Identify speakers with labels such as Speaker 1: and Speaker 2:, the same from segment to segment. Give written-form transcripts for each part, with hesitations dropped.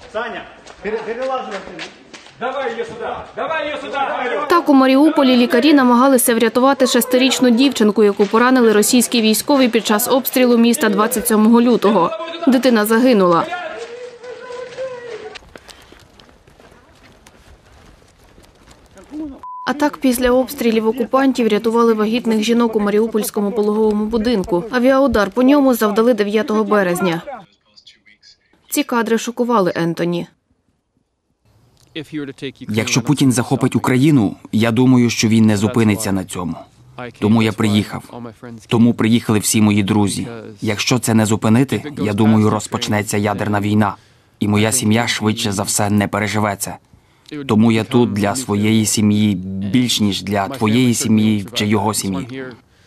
Speaker 1: Саня, перелаживай.
Speaker 2: Давай її сюди! Давай її сюди!
Speaker 3: Так у Маріуполі лікарі намагалися врятувати 6-річну дівчинку, яку поранили російські військові під час обстрілу міста 27 лютого. Дитина загинула. А так після обстрілів окупантів рятували вагітних жінок у маріупольському пологовому будинку. Авіаудар по ньому завдали 9 березня. Ці кадри шокували Ентоні.
Speaker 4: Якщо Путін захопить Україну, я думаю, що він не зупиниться на цьому. Тому я приїхав. Тому приїхали всі мої друзі. Якщо це не зупинити, я думаю, розпочнеться ядерна війна. І моя сім'я швидше за все не переживе це. Тому я тут для своєї сім'ї більш ніж для твоєї сім'ї чи його сім'ї.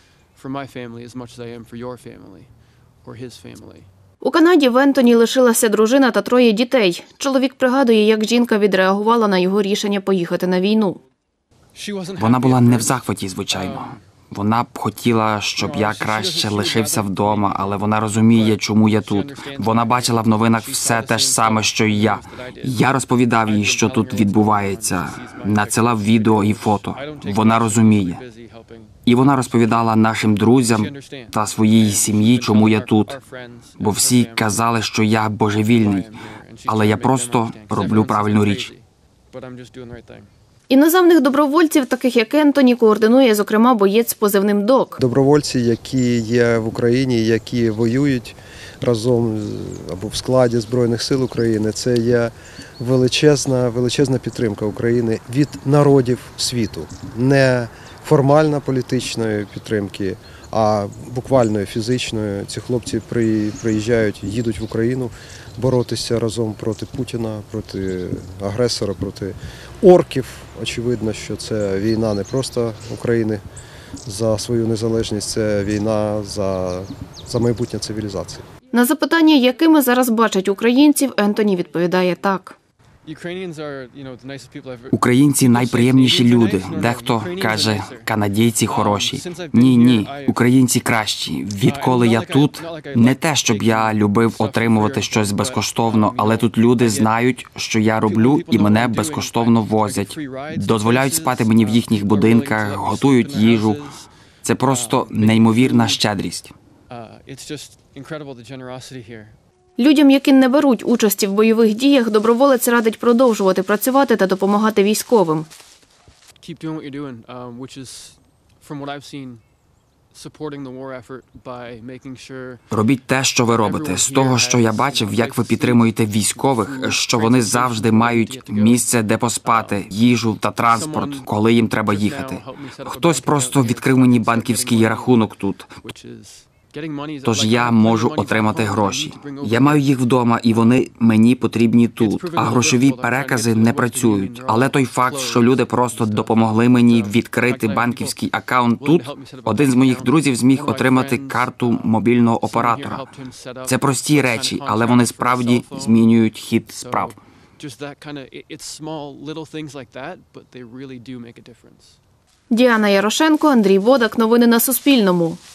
Speaker 3: У Канаді в Ентоні лишилася дружина та 3 дітей. Чоловік пригадує, як жінка відреагувала на його рішення поїхати на війну.
Speaker 4: Вона була не в захваті, звичайно. Вона б хотіла, щоб я краще лишився вдома, але вона розуміє, чому я тут. Вона бачила в новинах все те ж саме, що й я. Я розповідав їй, що тут відбувається, надсилав відео і фото. Вона розуміє. І вона розповідала нашим друзям та своїй сім'ї, чому я тут. Бо всі казали, що я божевільний, але я просто роблю правильну річ.
Speaker 3: Іноземних добровольців, таких як Ентоні, координує, зокрема, боєць з позивним «Док».
Speaker 5: Добровольці, які є в Україні, які воюють разом або в складі Збройних сил України, це є величезна підтримка України від народів світу. Не формальна політичної підтримки, а буквально фізичної. Ці хлопці приїжджають, їдуть в Україну боротися разом проти Путіна, проти агресора, проти орків. Очевидно, що це війна не просто України за свою незалежність, це війна за майбутнє цивілізації.
Speaker 3: На запитання, якими зараз бачать українців, Ентоні відповідає так.
Speaker 4: Українці – найприємніші люди. Дехто каже, канадійці хороші. Ні, українці кращі. Відколи я тут, не те, щоб я любив отримувати щось безкоштовно, але тут люди знають, що я роблю, і мене безкоштовно возять. Дозволяють спати мені в їхніх будинках, готують їжу. Це просто неймовірна щедрість.
Speaker 3: Людям, які не беруть участі в бойових діях, доброволець радить продовжувати працювати та допомагати військовим.
Speaker 4: Робіть те, що ви робите. З того, що я бачив, як ви підтримуєте військових, що вони завжди мають місце, де поспати, їжу та транспорт, коли їм треба їхати. Хтось просто відкрив мені банківський рахунок тут. Тож я можу отримати гроші. Я маю їх вдома, і вони мені потрібні тут. А грошові перекази не працюють. Але той факт, що люди просто допомогли мені відкрити банківський акаунт тут, один з моїх друзів зміг отримати карту мобільного оператора. Це прості речі, але вони справді змінюють хід справ.
Speaker 3: Діана Ярошенко, Андрій Водак. Новини на Суспільному.